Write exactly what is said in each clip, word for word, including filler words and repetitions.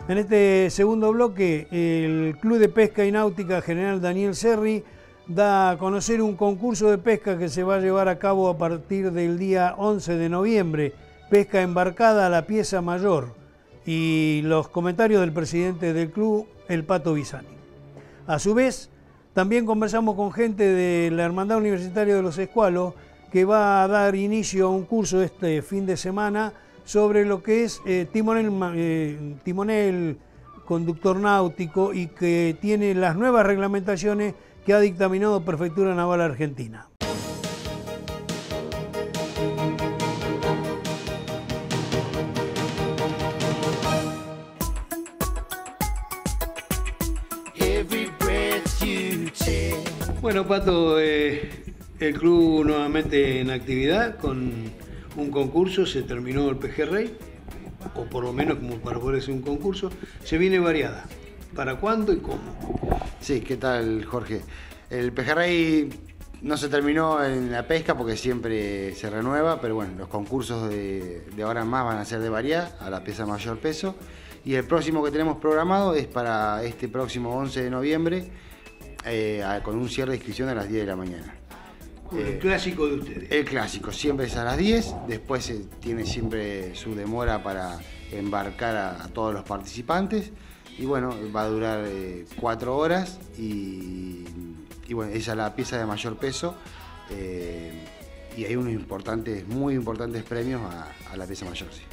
En este segundo bloque, el Club de Pesca y Náutica General Daniel Serri da a conocer un concurso de pesca que se va a llevar a cabo a partir del día once de noviembre, pesca embarcada a la pieza mayor, y los comentarios del presidente del club, el Pato Bisani. A su vez, también conversamos con gente de la Hermandad Universitaria de los Escualos, que va a dar inicio a un curso este fin de semana sobre lo que es eh, timonel, eh, timonel, conductor náutico, y que tiene las nuevas reglamentaciones que ha dictaminado Prefectura Naval Argentina. Bueno, Pato, eh, el club nuevamente en actividad con un concurso, se terminó el Pejerrey, o por lo menos como para poder hacer un concurso, se viene variada. ¿Para cuándo y cómo? Sí, ¿qué tal, Jorge? El Pejerrey no se terminó en la pesca porque siempre se renueva, pero bueno, los concursos de, de ahora en más van a ser de variedad, a la pieza mayor peso. Y el próximo que tenemos programado es para este próximo once de noviembre, eh, con un cierre de inscripción a las diez de la mañana. El eh, clásico de ustedes. El clásico, siempre es a las diez, después eh, tiene siempre su demora para embarcar a, a todos los participantes. Y bueno, va a durar eh, cuatro horas y, y bueno, esa es la pieza de mayor peso eh, y hay unos importantes, muy importantes premios a, a la pieza mayor, sí.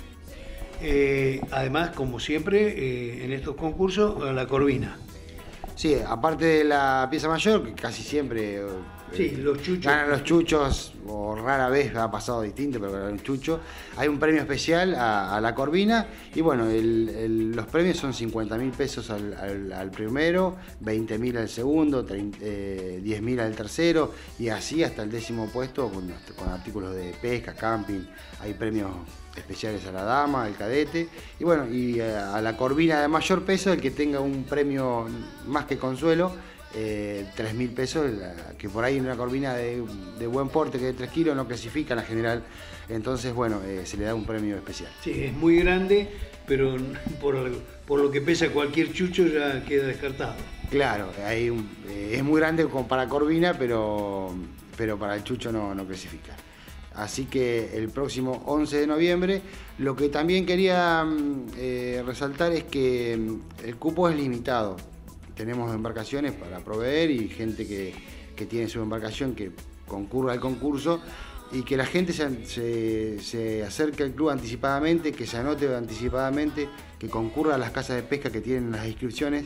Eh, además, como siempre, eh, en estos concursos, a la corvina. Sí, aparte de la pieza mayor, que casi siempre eh, sí, los chuchos. ganan los chuchos, o rara vez ha pasado distinto, pero ganan los chuchos. Hay un premio especial a, a la corvina y bueno, el, el, los premios son cincuenta mil pesos al, al, al primero, veinte mil al segundo, eh, diez mil al tercero y así hasta el décimo puesto con, con artículos de pesca, camping. Hay premios especiales a la dama, al cadete y bueno, y a la corvina de mayor peso, el que tenga un premio más que consuelo, eh, tres mil pesos, que por ahí una corvina de, de buen porte, que de tres kilos, no clasifica en la general, entonces bueno, eh, se le da un premio especial. Sí, es muy grande, pero por, por lo que pesa cualquier chucho ya queda descartado. Claro, hay un, eh, es muy grande como para corvina, pero, pero para el chucho no, no clasifica. Así que el próximo once de noviembre, lo que también quería eh, resaltar es que el cupo es limitado. Tenemos embarcaciones para proveer y gente que, que tiene su embarcación que concurra al concurso y que la gente se, se, se acerque al club anticipadamente, que se anote anticipadamente, que concurra a las casas de pesca que tienen las inscripciones,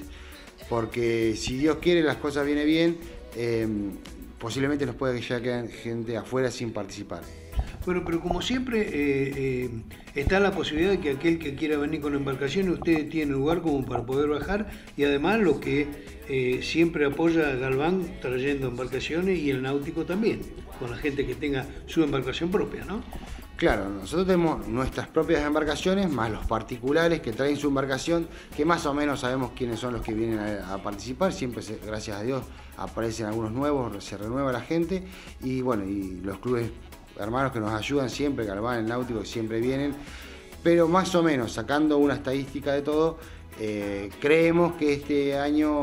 porque si Dios quiere las cosas vienen bien, eh, posiblemente nos puede ya quedar gente afuera sin participar. Bueno, pero como siempre eh, eh, está la posibilidad de que aquel que quiera venir con embarcaciones, usted tiene lugar como para poder bajar, y además lo que eh, siempre apoya a Galván trayendo embarcaciones y el náutico también, con la gente que tenga su embarcación propia, ¿no? Claro, nosotros tenemos nuestras propias embarcaciones, más los particulares que traen su embarcación, que más o menos sabemos quiénes son los que vienen a, a participar, siempre, se, gracias a Dios, aparecen algunos nuevos, se renueva la gente, y bueno, y los clubes hermanos que nos ayudan siempre, Galván, el náutico, que siempre vienen, pero más o menos, sacando una estadística de todo, eh, creemos que este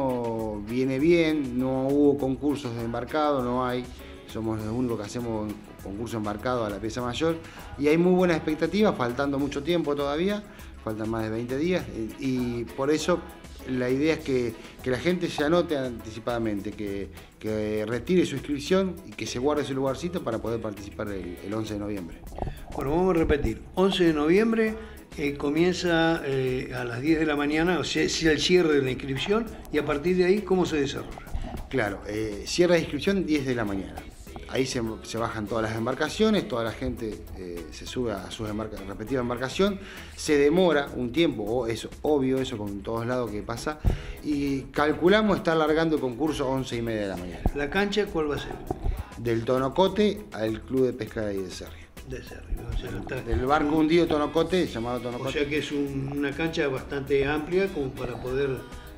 año viene bien, no hubo concursos de embarcado, no hay, somos los únicos que hacemos concurso embarcado a la pieza mayor y hay muy buenas expectativas, faltando mucho tiempo todavía, faltan más de veinte días y, y por eso la idea es que, que la gente se anote anticipadamente, que, que retire su inscripción y que se guarde su lugarcito para poder participar el, el once de noviembre. Bueno, vamos a repetir, once de noviembre eh, comienza eh, a las diez de la mañana, o sea, es el cierre de la inscripción y a partir de ahí, ¿cómo se desarrolla? Claro, eh, cierre de inscripción diez de la mañana. Ahí se, se bajan todas las embarcaciones, toda la gente eh, se sube a su embarca, respectiva embarcación, se demora un tiempo, es obvio eso con todos lados que pasa, y calculamos estar largando el concurso once y media de la mañana. ¿La cancha cuál va a ser? Del Tonocote al Club de Pesca de Serri. De Serri, o sea, está... Del barco hundido Tonocote, llamado Tonocote. O sea que es un, una cancha bastante amplia como para poder...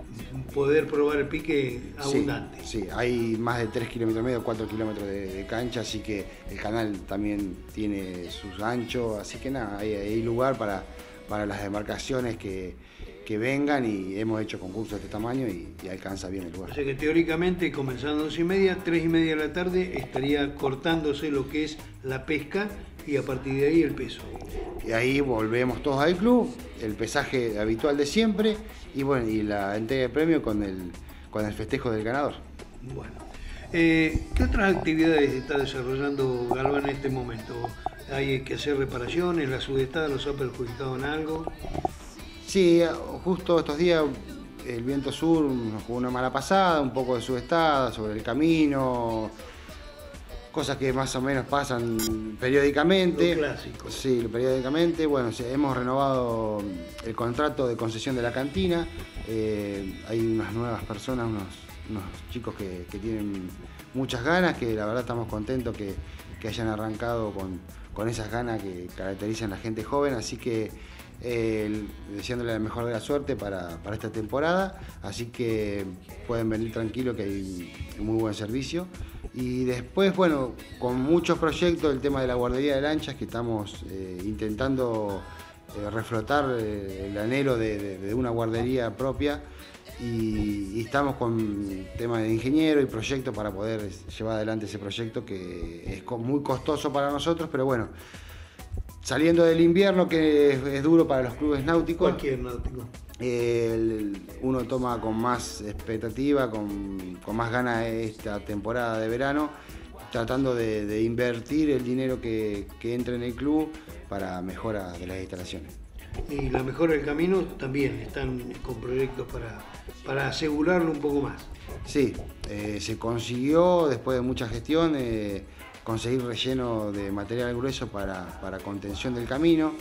poder probar el pique abundante. Sí, sí, hay más de tres kilómetros y medio, cuatro kilómetros de, de cancha, así que el canal también tiene sus anchos, así que nada, hay, hay lugar para, para las embarcaciones que, que vengan, y hemos hecho concursos de este tamaño y, y alcanza bien el lugar. O sea que teóricamente, comenzando a once y media, tres y media de la tarde, estaría cortándose lo que es la pesca y a partir de ahí el peso. Y ahí volvemos todos al club, el pesaje habitual de siempre y bueno, y la entrega de premio con el, con el festejo del ganador. Bueno, eh, ¿qué otras actividades está desarrollando Galván en este momento? ¿Hay que hacer reparaciones? ¿La sudestada los ha perjudicado en algo? Sí, justo estos días el viento sur nos jugó una mala pasada, un poco de sudestada sobre el camino, cosas que más o menos pasan periódicamente. Lo clásico. Sí, periódicamente. Bueno, hemos renovado el contrato de concesión de la cantina. Eh, hay unas nuevas personas, unos, unos chicos que, que tienen muchas ganas, que la verdad estamos contentos que, que hayan arrancado con, con esas ganas que caracterizan a la gente joven. Así que eh, deseándole la mejor de la suerte para, para esta temporada. Así que pueden venir tranquilos, que hay un muy buen servicio. Y después, bueno, con muchos proyectos, el tema de la guardería de lanchas, que estamos eh, intentando eh, reflotar eh, el anhelo de, de, de una guardería propia, y, y estamos con temas de ingeniero y proyectos para poder llevar adelante ese proyecto, que es muy costoso para nosotros, pero bueno, saliendo del invierno, que es, es duro para los clubes náuticos. Cualquier náutico. El, uno toma con más expectativa, con, con más ganas esta temporada de verano, tratando de, de invertir el dinero que, que entra en el club para mejora de las instalaciones. Y la mejora del camino también están con proyectos para, para asegurarlo un poco más. Sí, eh, se consiguió después de mucha gestión eh, conseguir relleno de material grueso para, para contención del camino.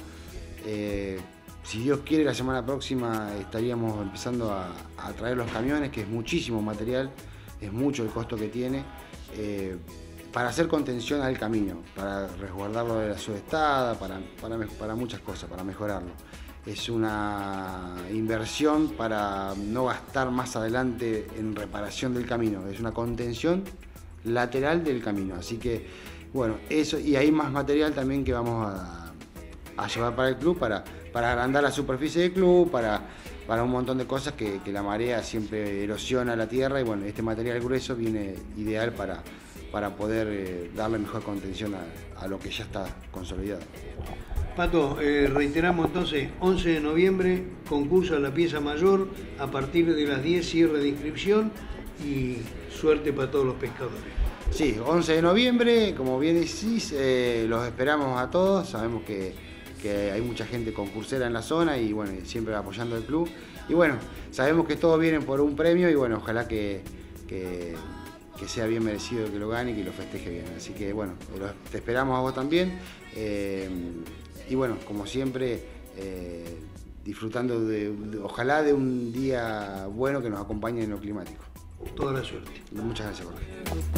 Eh, Si Dios quiere, la semana próxima estaríamos empezando a, a traer los camiones, que es muchísimo material, es mucho el costo que tiene, eh, para hacer contención al camino, para resguardarlo de la sudestada, para, para, para muchas cosas, para mejorarlo. Es una inversión para no gastar más adelante en reparación del camino, es una contención lateral del camino. Así que, bueno, eso, y hay más material también que vamos a, a llevar para el club, para para agrandar la superficie del club, para, para un montón de cosas que, que la marea siempre erosiona la tierra, y bueno, este material grueso viene ideal para, para poder eh, darle mejor contención a, a lo que ya está consolidado. Pato, eh, reiteramos entonces, once de noviembre, concurso a la pieza mayor, a partir de las diez cierre de inscripción, y suerte para todos los pescadores. Sí, once de noviembre, como bien decís, eh, los esperamos a todos, sabemos que que hay mucha gente concursera en la zona y bueno, siempre apoyando el club. Y bueno, sabemos que todos vienen por un premio y bueno, ojalá que, que, que sea bien merecido que lo gane y que lo festeje bien. Así que bueno, te esperamos a vos también. Eh, y bueno, como siempre, eh, disfrutando de, de, ojalá de un día bueno que nos acompañe en lo climático. Toda la suerte. Muchas gracias, Jorge.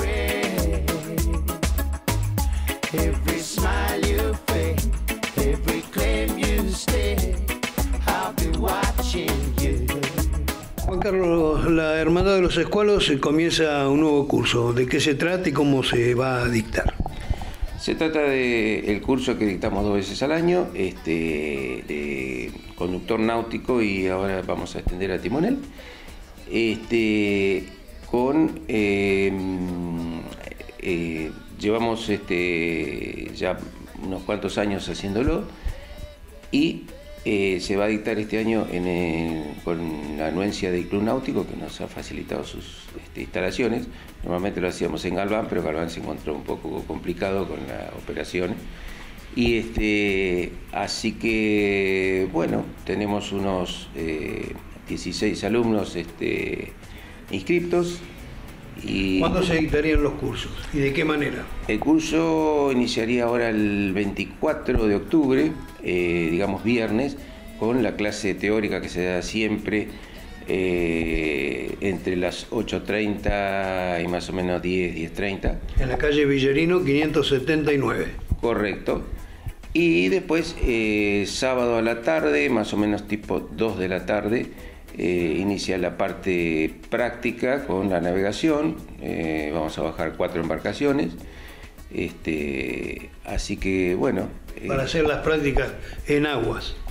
Every smile you fake, every claim you stay, I'll be watching you. Juan Carlos, la Hermandad de los Escualos comienza un nuevo curso. ¿De qué se trata y cómo se va a dictar? Se trata de el curso que dictamos dos veces al año, este, de conductor náutico, y ahora vamos a extender a timonel. Este, con eh, eh, llevamos este, ya unos cuantos años haciéndolo, y eh, se va a dictar este año en el, con la anuencia del Club Náutico, que nos ha facilitado sus este, instalaciones. Normalmente lo hacíamos en Galván, pero Galván se encontró un poco complicado con la operación. Y este, así que, bueno, tenemos unos eh, dieciséis alumnos este, inscriptos. Y ¿cuándo se dictarían los cursos y de qué manera? El curso iniciaría ahora el veinticuatro de octubre, eh, digamos viernes, con la clase teórica que se da siempre eh, entre las ocho treinta y más o menos diez, diez treinta. En la calle Villarino quinientos setenta y nueve. Correcto. Y después, eh, sábado a la tarde, más o menos tipo dos de la tarde, Eh, inicia la parte práctica con la navegación. Eh, vamos a bajar cuatro embarcaciones, este, así que bueno. Para eh, hacer las prácticas en aguas.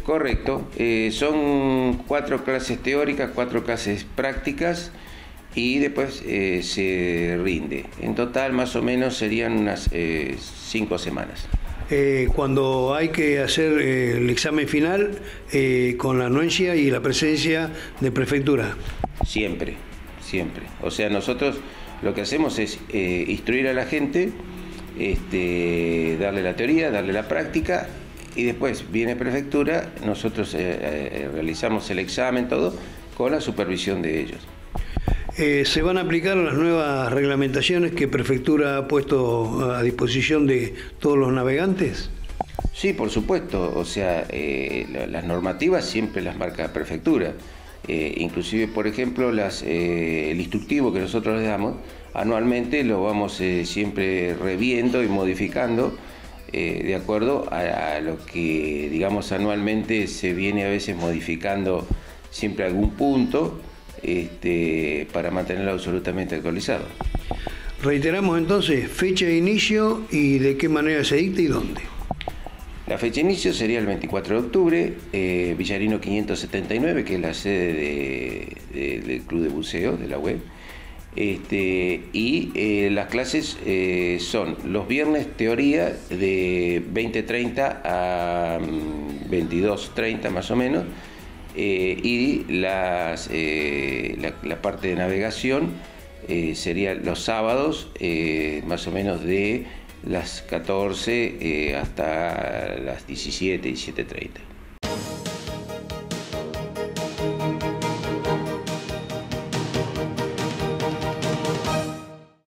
Correcto. Eh, son cuatro clases teóricas, cuatro clases prácticas y después eh, se rinde. En total más o menos serían unas eh, cinco semanas. Eh, cuando hay que hacer eh, el examen final eh, con la anuencia y la presencia de prefectura. Siempre, siempre. O sea, nosotros lo que hacemos es eh, instruir a la gente, este, darle la teoría, darle la práctica y después viene prefectura, nosotros eh, eh, realizamos el examen, todo, con la supervisión de ellos. Eh, ¿Se van a aplicar las nuevas reglamentaciones que Prefectura ha puesto a disposición de todos los navegantes? Sí, por supuesto. O sea, eh, las normativas siempre las marca Prefectura. Eh, inclusive, por ejemplo, las, eh, el instructivo que nosotros les damos, anualmente lo vamos eh, siempre reviendo y modificando eh, de acuerdo a, a lo que, digamos, anualmente se viene a veces modificando siempre algún punto. Este, para mantenerlo absolutamente actualizado. Reiteramos entonces fecha de inicio y de qué manera se dicta y dónde. La fecha de inicio sería el veinticuatro de octubre, eh, Villarino quinientos setenta y nueve, que es la sede de, de, del Club de Buceo de la U E. Este, y eh, las clases eh, son los viernes teoría de veinte treinta a veintidós treinta más o menos. Eh, y las, eh, la, la parte de navegación eh, sería los sábados, eh, más o menos de las catorce eh, hasta las diecisiete, diecisiete treinta.